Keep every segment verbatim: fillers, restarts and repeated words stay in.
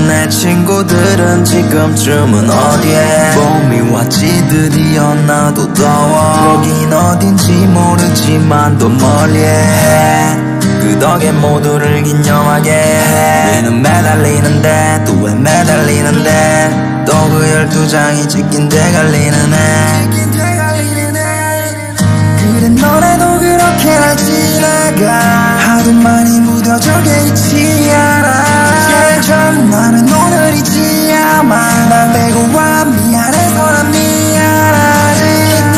내 친구들은 지금쯤은 어디에 봄이 왔지 드디어 나도 더워 거긴 어딘지 모르지만 또 멀리해 그 덕에 모두를 긴장하게 해 우리는 매달리는데 또 왜 매달리는데 또 그 열두 장이 찍힌 대갈리는 해 그래 너네도 그렇게 날 지나가 하도 많이 묻어져 있지 않아 제일 처음 나는 오늘이지야만 날 빼고 와 미안해서 난 미안하지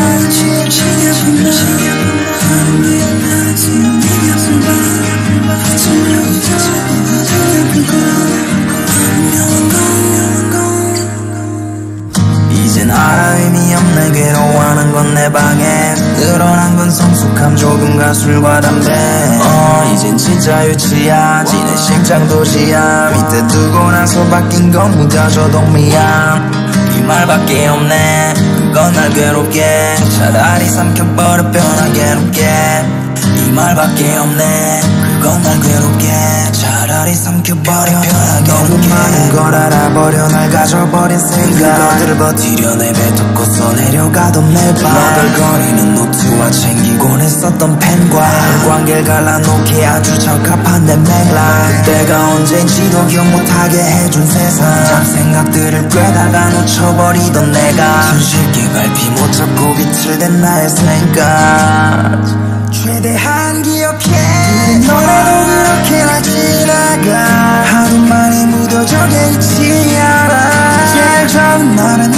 이젠 알아 의미 없네 괴로워하는 건 내 방에 늘어난 건 성숙함 조금과 술과 담배 어 이젠 진짜 유치야 지내 심장 도시야 밑에 두고 나서 바뀐 건 묻어져 동미야 이 말밖에 없네 그건 날 괴롭게 차라리 삼켜버려 편하게롭게 이 말밖에 없네 그건 날 괴롭게 차라리 삼켜버려 편하게 너무 많은 걸 알아버려 날 가져버린 생각 그것들을 버티려 내뱉었고서 내려가던 내발 너덜거리는 노트와 챙기곤 했었던 펜과 관계를 갈라놓기 아주 적합한 내 맥락 그때가 언젠지도 기억 못하게 해준 세상 잡생각들을 꿰다가 놓쳐버리던 내가 손쉽게 갈피 못 잡고 비틀댄 나의 생각 최대한 기억해 그래 너네도 그렇게 날 지나가 하도 많이 묻어져 있지 않아 제일 처음 나는